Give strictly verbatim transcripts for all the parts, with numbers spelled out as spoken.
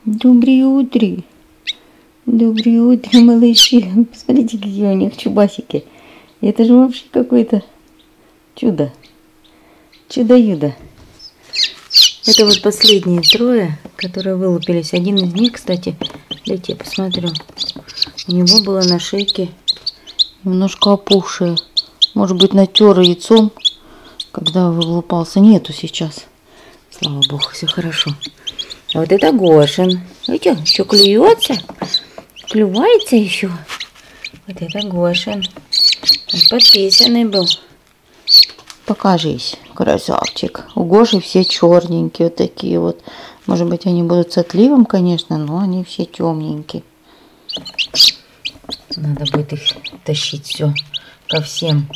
Доброе утро. Доброе утро, малыши. Посмотрите, какие у них чубасики. Это же вообще какое-то чудо. Чудо-юдо. Это вот последние трое, которые вылупились. Один из них, кстати, дайте я посмотрю. У него было на шейке немножко опухшее. Может быть, натер яйцом, когда вылупался. Нету сейчас. Слава богу, все хорошо. А вот это Гошин. Видите, еще клюется. Клювается еще. Вот это Гошин. Он подписанный был. Покажись, красавчик. У Гоши все черненькие вот такие вот. Может быть, они будут с отливом, конечно, но они все темненькие. Надо будет их тащить все ко всем.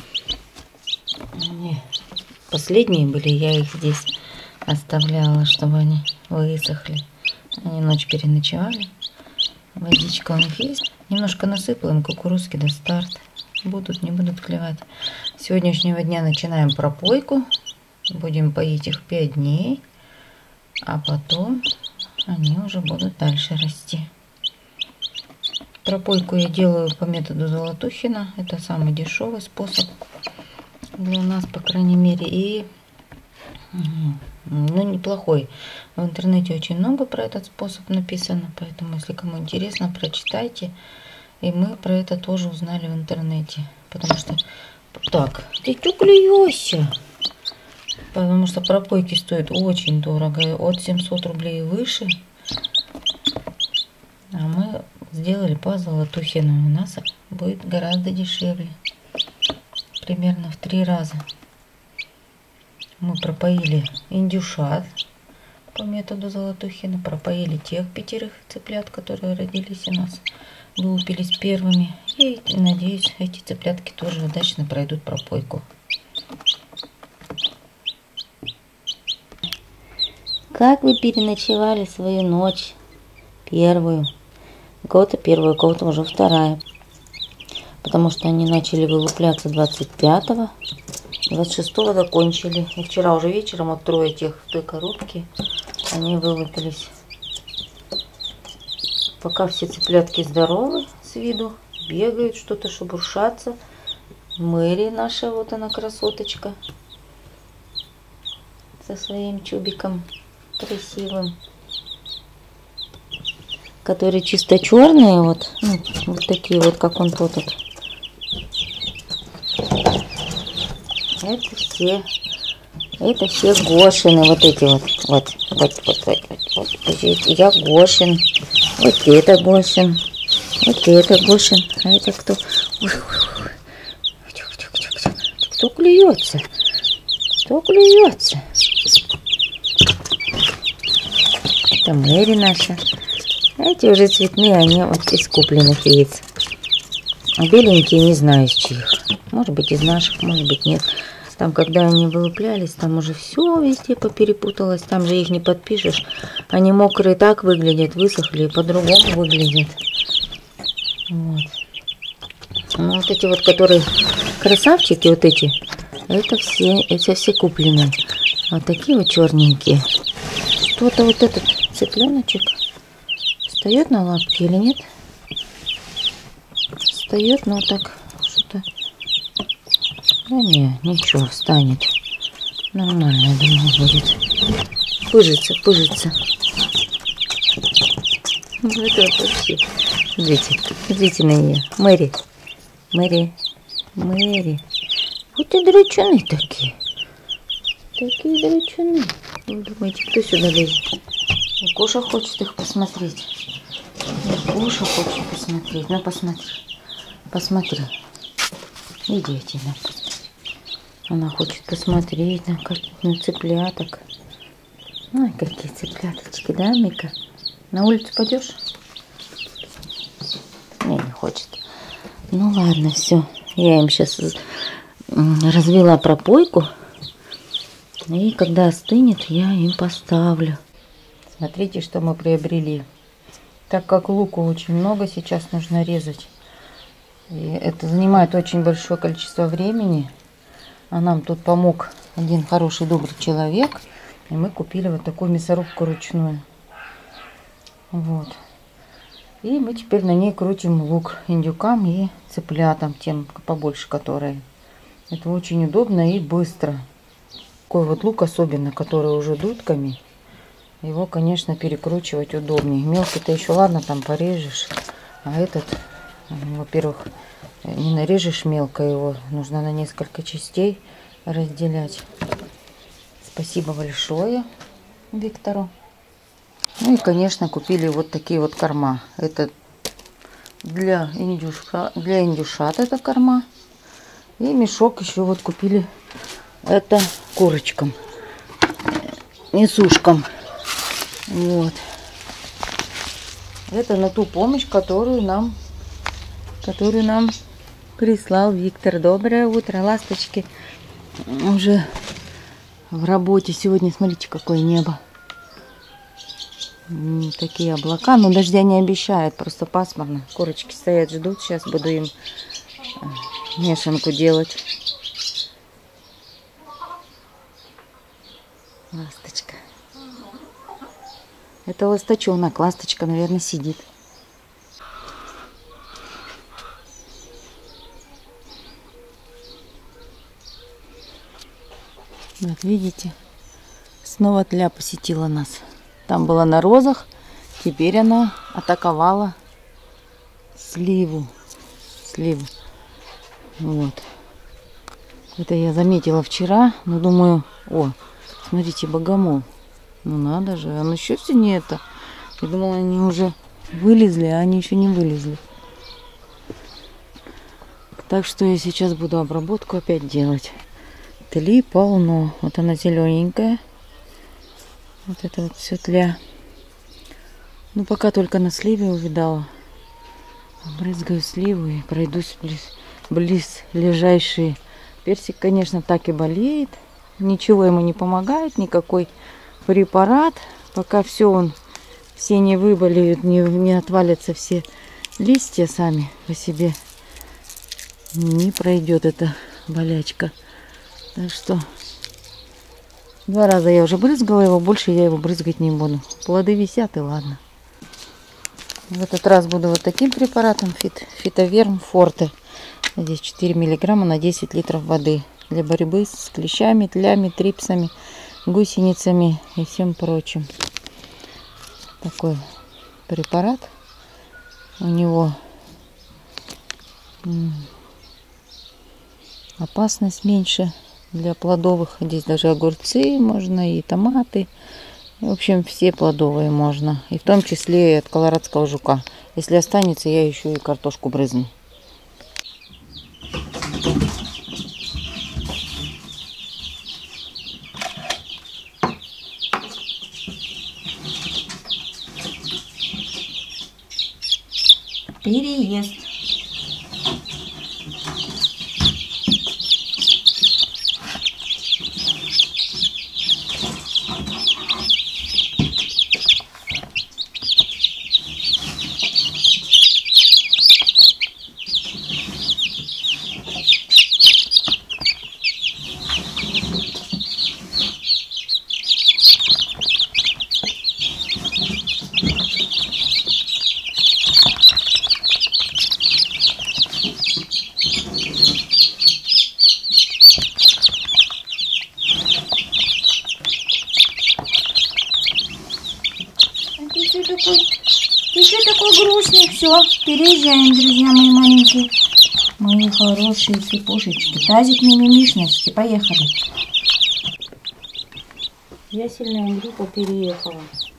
Они последние были, я их здесь оставляла, чтобы они высохли. Они ночь переночевали. Водичка у них есть. Немножко насыпала им кукурузки до старта. Будут, не будут клевать. С сегодняшнего дня начинаем пропойку. Будем поить их пять дней. А потом они уже будут дальше расти. Пропойку я делаю по методу Золотухина. Это самый дешевый способ для нас, по крайней мере. И ну, неплохой. В интернете очень много про этот способ написано. Поэтому, если кому интересно, прочитайте. И мы про это тоже узнали в интернете. Потому что... Так, ты что клюешься? Потому что пропойки стоят очень дорого. От семисот рублей и выше. А мы сделали по Золотухину. У нас будет гораздо дешевле. Примерно в три раза. Мы пропоили индюшат по методу Золотухина. Пропоили тех пятерых цыплят, которые родились у нас. Вылупились первыми. И, надеюсь, эти цыплятки тоже удачно пройдут пропойку. Как вы переночевали свою ночь? Первую. У кого-то первую, у кого-то уже вторая. Потому что они начали вылупляться двадцать пятого. двадцать шестого закончили. И вчера уже вечером вот трое тех в той коробке. Они вылупились. Пока все цыплятки здоровы с виду. Бегают, что-то шебуршатся. Мэри наша, вот она красоточка. Со своим чубиком красивым. Которые чисто черные, вот, ну, вот такие вот, как он тут. Вот. Это все, это все Гошины, вот эти вот, вот, вот, вот, вот, вот, вот. Я Гошин, вот это Гошин, вот это Гошин, а это кто? Ой, ой, ой. Кто клюется? Кто клюется? Это Мэри наша. Эти уже цветные, они вот из купленных яиц. А беленькие не знаю из чьих. Может быть из наших, может быть нет. Там, когда они вылуплялись, там уже все везде поперепуталось. Там же их не подпишешь. Они мокрые так выглядят, высохли, по-другому выглядят. Вот. Ну, вот эти вот, которые красавчики, вот эти, это все, это все купленные. Вот такие вот черненькие. Что-то вот этот цыпленочек встает на лапки или нет? Встает, но так что-то... Да не, ничего, встанет. Нормально, я думаю, будет. Пыжится, пыжится. Вот это вообще. Смотрите, смотрите на нее. Мэри, Мэри, Мэри. Вот и драчуны такие. Такие драчуны. Вы думаете, кто сюда лезет? Гоша хочет их посмотреть. Гоша хочет посмотреть. Ну, посмотри. Посмотри. Иди, Тина, посмотри. Она хочет посмотреть на, как, на цыпляток. Ой, какие цыпляточки, да, Мика? На улицу пойдешь? Не, не хочет. Ну, ладно, все. Я им сейчас развела пропойку. И когда остынет, я им поставлю. Смотрите, что мы приобрели. Так как луку очень много, сейчас нужно резать. И это занимает очень большое количество времени. А нам тут помог один хороший добрый человек. И мы купили вот такую мясорубку ручную. Вот. И мы теперь на ней крутим лук индюкам и цыплятам, тем побольше которые. Это очень удобно и быстро. Такой вот лук особенно, который уже дудками. Его, конечно, перекручивать удобнее. Мелкий-то еще ладно, там порежешь. А этот, во-первых, не нарежешь мелко его. Нужно на несколько частей разделять. Спасибо большое Виктору. Ну и, конечно, купили вот такие вот корма. Это для индюша, для индюшат это корма. И мешок еще вот купили. Это курочкам, несушкам. Вот. Это на ту помощь, которую нам, которую нам прислал Виктор. Доброе утро, ласточки. Уже в работе сегодня. Смотрите, какое небо. Такие облака, но дождя не обещает, просто пасмурно. Курочки стоят, ждут. Сейчас буду им мешанку делать. Ласточка. Это ласточонок. Ласточка, наверное, сидит. Вот видите, снова тля посетила нас. Там была на розах, теперь она атаковала сливу. Сливу. Вот. Это я заметила вчера, но думаю, о, смотрите, богомол. Ну надо же, он еще все не это. Я думала, они уже вылезли, а они еще не вылезли. Так что я сейчас буду обработку опять делать. Тли полно. Вот она зелененькая. Вот это вот все тля. Ну, пока только на сливе увидала. Брызгаю сливу и пройдусь близ, близ ближайшие. Персик, конечно, так и болеет. Ничего ему не помогает, никакой препарат. Пока все он, все не выболеют, не, не отвалятся все листья сами по себе. Не пройдет эта болячка. Так что... Два раза я уже брызгала его, больше я его брызгать не буду. Плоды висят и ладно. В этот раз буду вот таким препаратом фит, Фитоверм Форте. Здесь четыре миллиграмма на десять литров воды. Для борьбы с клещами, тлями, трипсами, гусеницами и всем прочим. Такой препарат. У него опасность меньше. Для плодовых здесь даже огурцы можно, и томаты. В общем, все плодовые можно. И в том числе и от колорадского жука. Если останется, я еще и картошку брызну. Переезд. Ты что такой грустный? Все, переезжаем, друзья мои маленькие. Мои хорошие цыпушечки. Тазик мимимишности. Поехали. Ясельная группа переехала.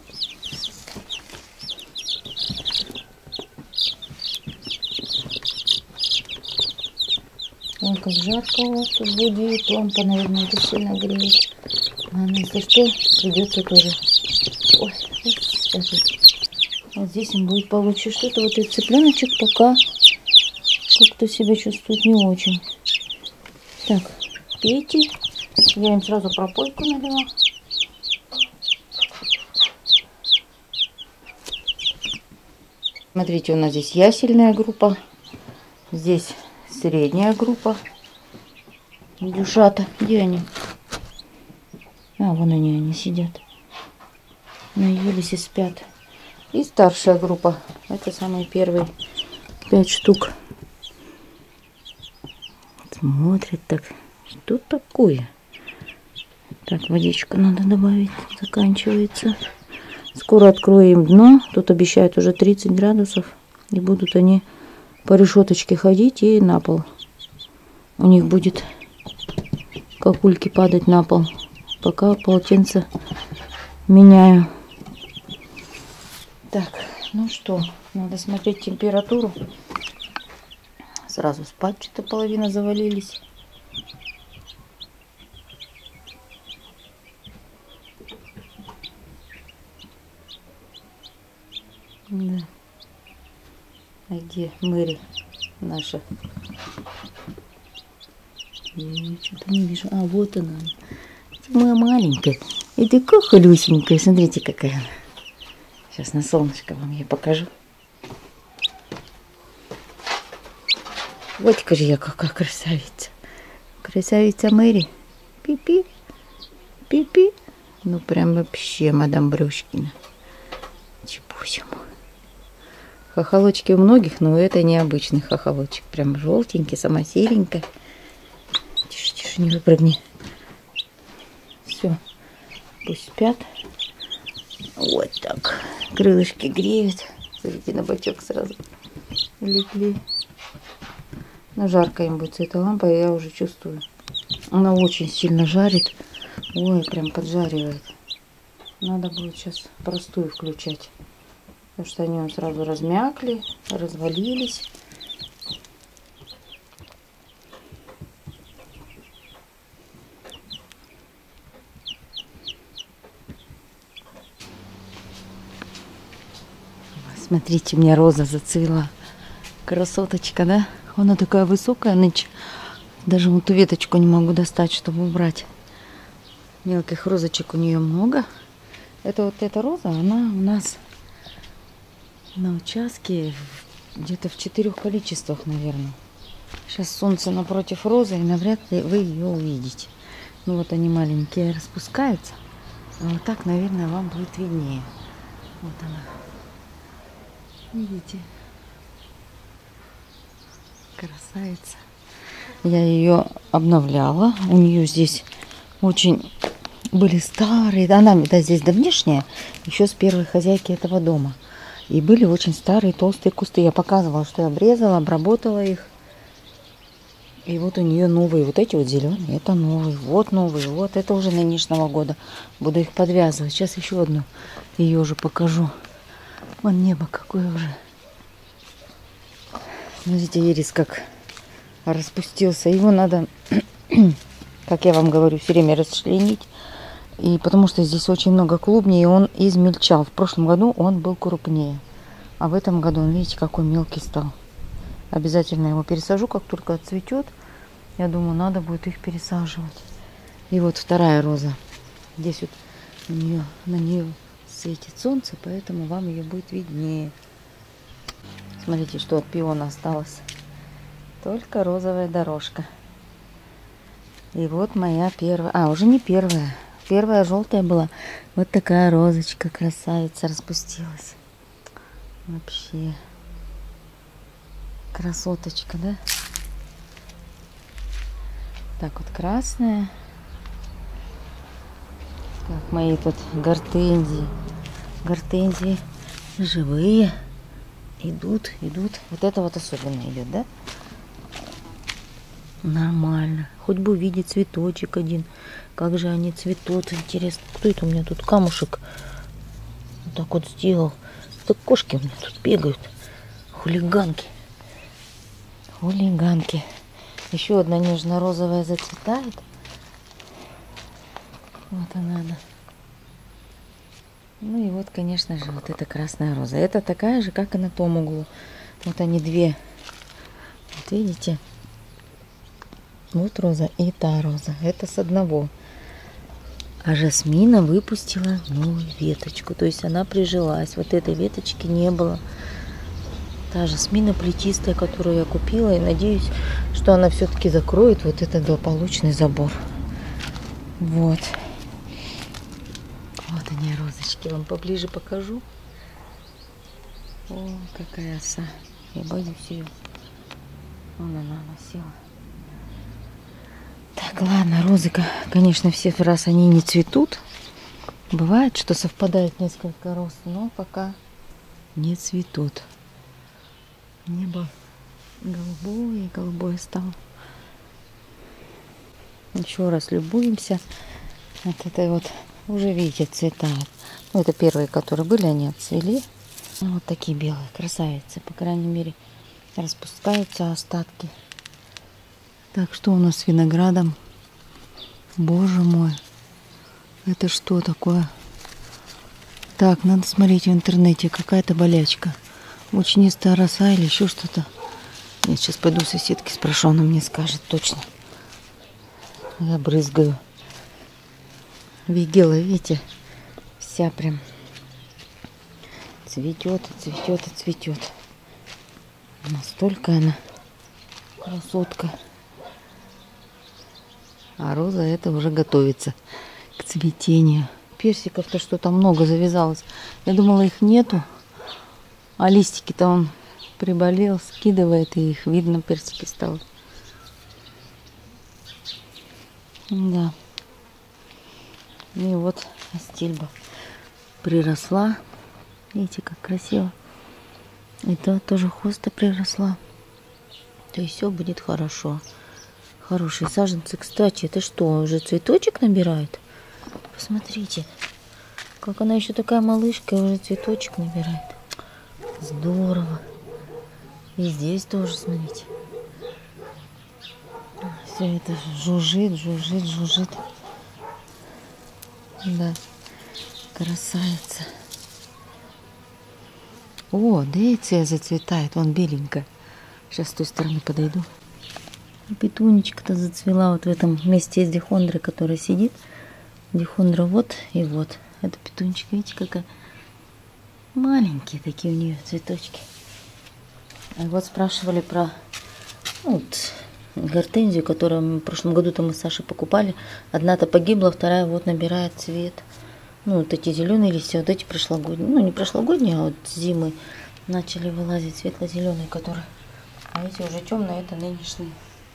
Ой, как жарко у вас тут будет. Лампа, наверное, это сильно греет. Ладно, если что, придется тоже. Ой, сейчас. Вот здесь он будет получше. Что-то вот этот цыпленочек пока как-то себя чувствует не очень. Так, пейте. Я им сразу пропойку налила. Смотрите, у нас здесь ясельная группа. Здесь средняя группа. Индюшата. Где они? А, вон они, они сидят. Наелись и спят. И старшая группа. Это самые первые пять штук. Смотрит так. Что такое? Так, водичку надо добавить. Заканчивается. Скоро откроем дно. Тут обещают уже тридцать градусов. И будут они по решеточке ходить и на пол. У них будет как ульки падать на пол. Пока полотенце меняю. Так, ну что, надо смотреть температуру. Сразу спать, что-то половина завалились. Да. А где Мэри наша? Я что-то не вижу. А, вот она. Моя маленькая. И такая холюсенькая. Смотрите, какая она. Сейчас на солнышко вам ее покажу. Вот же я какая красавица. Красавица Мэри. Пи-пи. Пи-пи. Ну прям вообще мадам Брюшкина. Чепусему. Хохолочки у многих, но это необычный хохолочек. Прям желтенький, сама серенькая. Тише, тише, не выпрыгни. Все. Пусть спят. Вот так. Крылышки греют. Смотрите, на бочок сразу легли. Ну, жарко им будет с этой лампой, я уже чувствую. Она очень сильно жарит. Ой, прям поджаривает. Надо будет сейчас простую включать. Потому что они сразу размякли, развалились. Смотрите, у меня роза зацвела. Красоточка, да? Она такая высокая нынче. Даже вот эту веточку не могу достать, чтобы убрать. Мелких розочек у нее много. Это вот эта роза, она у нас на участке где-то в четырех количествах, наверное. Сейчас солнце напротив розы, и навряд ли вы ее увидите. Ну вот они маленькие распускаются. А вот так, наверное, вам будет виднее. Вот она. Видите? Красавица. Я ее обновляла. У нее здесь очень были старые. Она да, здесь давнешняя, еще с первой хозяйки этого дома. И были очень старые толстые кусты. Я показывала, что я обрезала, обработала их. И вот у нее новые. Вот эти вот зеленые. Это новые. Вот новые. Вот это уже нынешнего года. Буду их подвязывать. Сейчас еще одну ее уже покажу. Вон небо какое уже. Смотрите, ирис как распустился. Его надо, как я вам говорю, все время расчленить. И потому что здесь очень много клубней, и он измельчал. В прошлом году он был крупнее. А в этом году он, видите, какой мелкий стал. Обязательно его пересажу, как только отцветет. Я думаю, надо будет их пересаживать. И вот вторая роза. Здесь вот у нее, на нее светит солнце, поэтому вам ее будет виднее. Смотрите, что от пиона осталось. Только розовая дорожка. И вот моя первая... А, уже не первая. Первая желтая была. Вот такая розочка, красавица, распустилась. Вообще. Красоточка, да? Так вот красная. Так, мои тут гортензии. Гортензии живые. Идут, идут. Вот это вот особенно идет, да? Нормально. Хоть бы увидеть цветочек один. Как же они цветут. Интересно. Кто это у меня тут камушек вот так вот сделал? Так кошки у меня тут бегают. Хулиганки. Хулиганки. Еще одна нежно-розовая зацветает. Вот она, она. Ну и вот, конечно же, вот эта красная роза. Это такая же, как и на том углу. Вот они две. Вот видите? Вот роза и та роза. Это с одного. А жасмина выпустила новую веточку. То есть она прижилась. Вот этой веточки не было. Та жасмина плетистая, которую я купила. И надеюсь, что она все-таки закроет вот этот злополучный забор. Вот. Вот они, розочки. Вам поближе покажу. О, какая оса. Я боюсь ее. Вон она, она села. Так, ладно, розы, конечно, все раз они не цветут. Бывает, что совпадает несколько роз, но пока не цветут. Небо голубое, голубое стало. Еще раз любуемся. Вот это вот уже, видите, цветает. Ну, это первые, которые были, они отцвели. Вот такие белые красавицы, по крайней мере, распускаются остатки. Так, что у нас с виноградом? Боже мой, это что такое? Так, надо смотреть в интернете, какая-то болячка. Мучнистая роса или еще что-то. Я сейчас пойду соседке спрошу, она мне скажет точно. Я брызгаю. Вигела, видите, вся прям цветет и цветет и цветет. Настолько она красотка. А роза это уже готовится к цветению. Персиков-то что-то много завязалось. Я думала, их нету. А листики-то он приболел, скидывает, и их видно, персики стало. Да. И вот астильба приросла. Видите, как красиво. Это тоже хоста приросла. То есть все будет хорошо. Хорошие саженцы. Кстати, это что, уже цветочек набирает? Посмотрите, как она еще такая малышка, и уже цветочек набирает. Здорово. И здесь тоже, смотрите. Все это жужжит, жужжит, жужжит. Да, красавица. О, дейция зацветает, вон беленькая. Сейчас с той стороны подойду. Петунечка-то зацвела вот в этом месте из дихондры, которая сидит. Дихондра вот и вот. Это петунечка, видите, какая маленькие такие у нее цветочки. А вот спрашивали про ну, вот, гортензию, которую мы в прошлом году-то мы с Сашей покупали. Одна-то погибла, вторая вот набирает цвет. Ну, вот эти зеленые листья, вот эти прошлогодние. Ну, не прошлогодние, а вот зимы начали вылазить светло-зеленые, которые. А эти уже темные, это нынешние.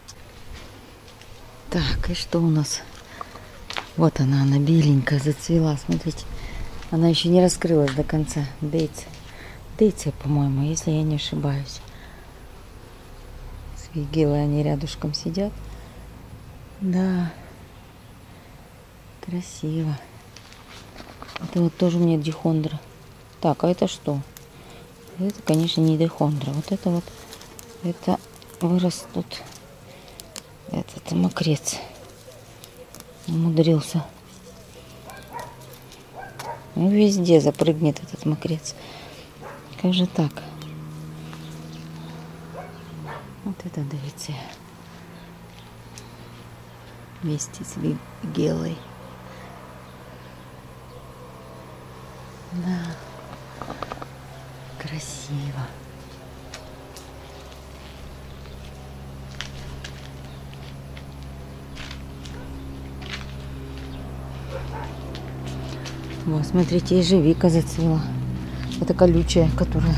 Так, и что у нас? Вот она, она беленькая, зацвела, смотрите. Она еще не раскрылась до конца. Дейция. Дейция, по-моему, если я не ошибаюсь. С вигилой они рядышком сидят. Да. Красиво. Это вот тоже у меня дихондра. Так, а это что? Это, конечно, не дихондра. Вот это вот, это вырос тут этот мокрец. Умудрился. Ну, везде запрыгнет этот мокрец. Как же так? Вот это дейция. Вместе с вигелой. Да. Красиво. Вот, смотрите, ежевика зацвела. Это колючая, которая...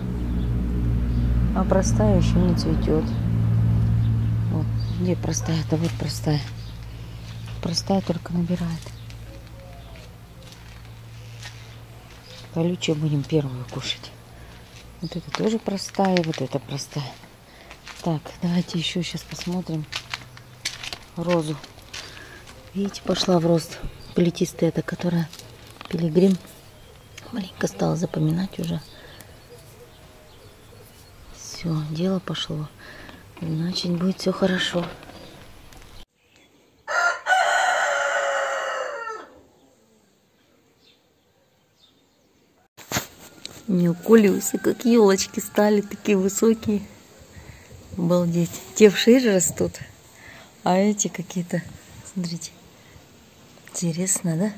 А простая еще не цветет. Вот, где простая-то? Вот простая. Простая только набирает. Колючую будем первую кушать. Вот это тоже простая, вот это простая. Так, давайте еще сейчас посмотрим розу. Видите, пошла в рост. Плетистая эта, которая пилигрим. Маленько стала запоминать уже. Все, дело пошло. Значит, будет все хорошо. Неукулиусы, как елочки стали, такие высокие. Обалдеть. Те вшире растут, а эти какие-то, смотрите, интересно, да?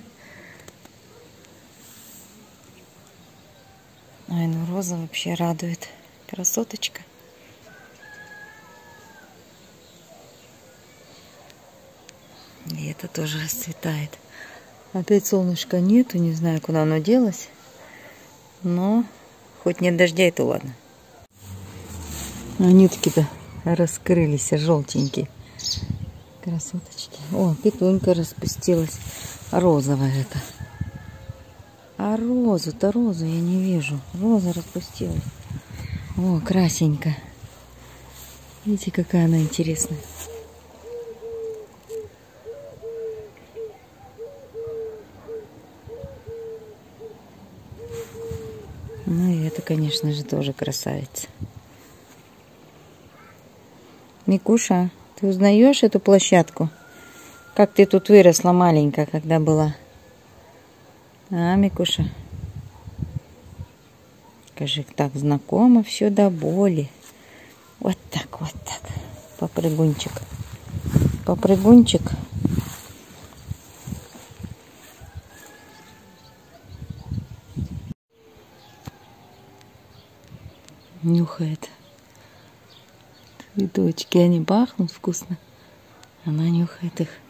Ай, ну роза вообще радует. Красоточка. И это тоже расцветает. Опять солнышка нету, не знаю, куда оно делось. Но Хоть нет дождя, это ладно. Анютки-то раскрылись, желтенькие. Красоточки. О, петунька распустилась. Розовая это. А розу-то, розу я не вижу. Роза распустилась. О, красенько. Видите, какая она интересная. Ну и это, конечно же, тоже красавица. Микуша, ты узнаешь эту площадку? Как ты тут выросла маленькая, когда была? А, Микуша? Скажи, так знакомо все до боли. Вот так, вот так. Попрыгунчик. Попрыгунчик. Нюхает. Цветочки, они пахнут вкусно. Она нюхает их.